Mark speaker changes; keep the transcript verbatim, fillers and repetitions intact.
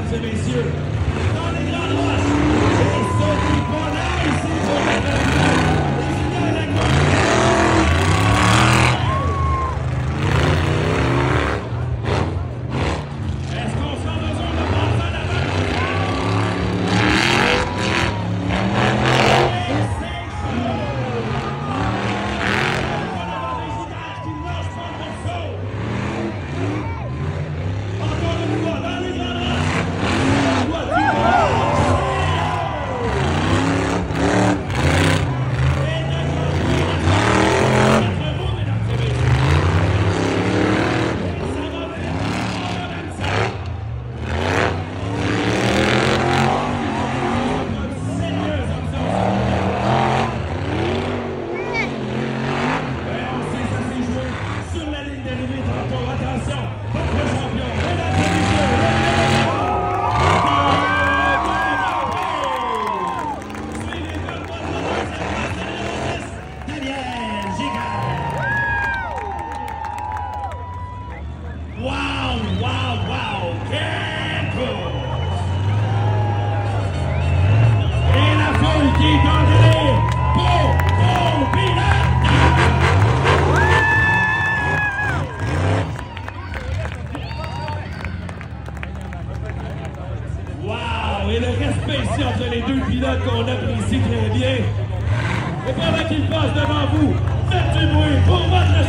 Speaker 1: mesdames et messieurs, dans les grandes roches, et ceux qui vont là ici pour la les la Est-ce qu'on sent besoin de passer en avant? Et c'est chaud! On va avoir des images qui lâchent pas le morceau! Encore une fois, dans les grandes roches, toi tu Wow, wow, wow! Quel course! Et la foule qui est en délire pour Beau Pilote! Wow! Et le respect ici entre les deux pilotes qu'on apprécie très bien. Et pendant qu'ils passent devant vous, faites du bruit pour votre